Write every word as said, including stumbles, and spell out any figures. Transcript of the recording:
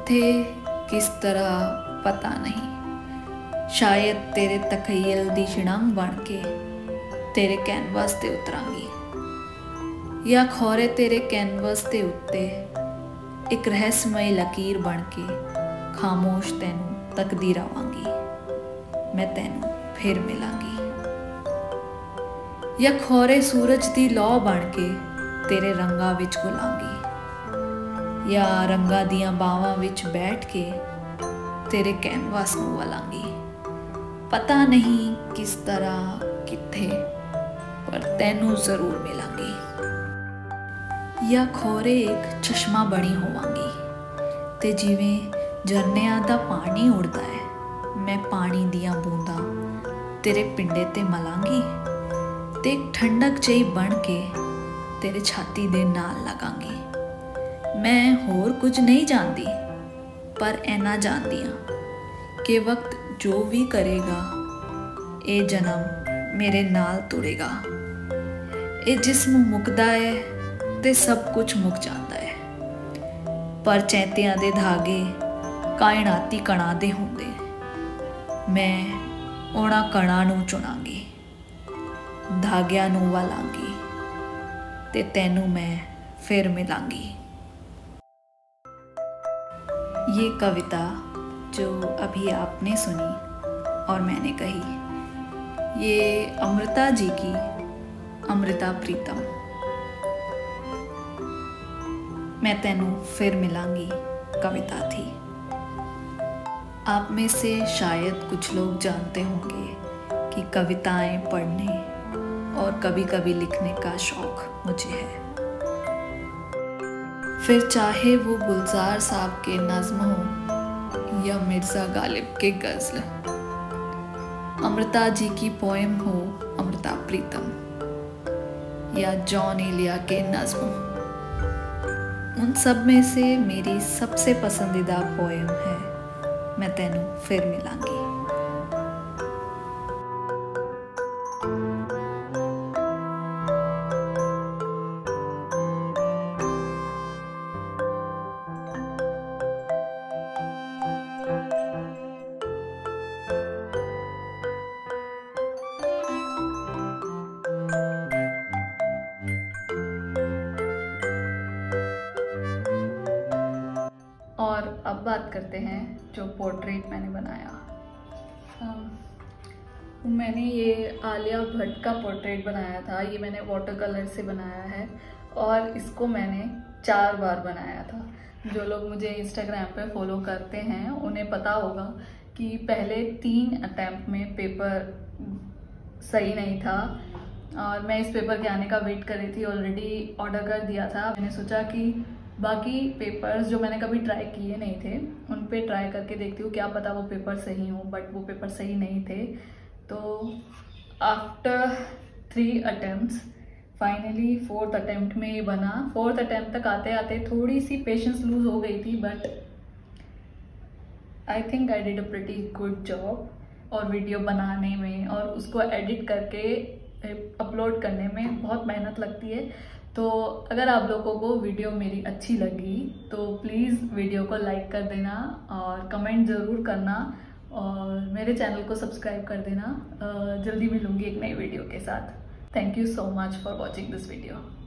कित्थे किस तरह पता नहीं, शायद तेरे तखय्युल दी छिड़ंग बन के तेरे कैनवस ते उतरांगी, या खौरे तेरे कैनवस ते उत्ते एक रहस्यमय लकीर बन के खामोश तैनू तकदी रवांगी। मैं तैनू फिर मिलांगी, या खौरे सूरज दी लौ बन के तेरे रंगा विच घुलांगी, या रंगा दियां बावां विच बैठ के तेरे कैनवास नू वलांगी। पता नहीं किस तरह कित्थे, पर तैनू जरूर मिलांगी। या खौरे एक चश्मा बनी होवांगी ते जिवें झरनियां दा पानी उड़दा है, मैं पानी दियां बूंदां तेरे पिंडे ते मलांगी ते एक ठंडक जही बन के तेरे छाती दे नाल लगांगी। मैं होर कुछ नहीं जानती, पर ऐना जानती हाँ कि वक्त जो भी करेगा ए जन्म मेरे नाल तुरेगा। ए जिस्म मुकदा है ते सब कुछ मुक जाता है, पर चैतियां दे धागे कायनाती कणा दे हुंदे। मैं उहना कणा नू चुनांगी, धागियां नू वालांगी ते तैनू मैं फिर मिलांगी। ये कविता जो अभी आपने सुनी और मैंने कही, ये अमृता जी की अमृता प्रीतम मैं तैनू फिर मिलांगी कविता थी। आप में से शायद कुछ लोग जानते होंगे कि कविताएं पढ़ने और कभी कभी लिखने का शौक मुझे है। फिर चाहे वो गुलजार साहब के नज्म हो या मिर्ज़ा गालिब के गज़ल, अमृता जी की पोएम हो अमृता प्रीतम या जॉन एलिया के नज्म, उन सब में से मेरी सबसे पसंदीदा पोएम है मैं तैनू फिर मिलांगी। और अब बात करते हैं जो पोर्ट्रेट मैंने बनाया। um, मैंने ये आलिया भट्ट का पोर्ट्रेट बनाया था। ये मैंने वाटर कलर से बनाया है और इसको मैंने चार बार बनाया था। जो लोग मुझे इंस्टाग्राम पे फॉलो करते हैं उन्हें पता होगा कि पहले तीन अटैम्प्ट में पेपर सही नहीं था और मैं इस पेपर के आने का वेट कर रही थी। ऑलरेडी ऑर्डर कर दिया था। मैंने सोचा कि बाकी पेपर्स जो मैंने कभी ट्राई किए नहीं थे उन पे ट्राई करके देखती हूँ, क्या पता वो पेपर सही हो। बट वो पेपर सही नहीं थे। तो after three attempts finally fourth attempt में ये बना। फोर्थ अटेम्प्ट तक आते आते थोड़ी सी पेशेंस लूज हो गई थी, but I think I did a pretty good job. और वीडियो बनाने में और उसको एडिट करके अपलोड करने में बहुत मेहनत लगती है। तो अगर आप लोगों को वीडियो मेरी अच्छी लगी तो प्लीज़ वीडियो को लाइक कर देना और कमेंट ज़रूर करना और मेरे चैनल को सब्सक्राइब कर देना। जल्दी मिलूँगी एक नई वीडियो के साथ। Thank you so much for watching this video.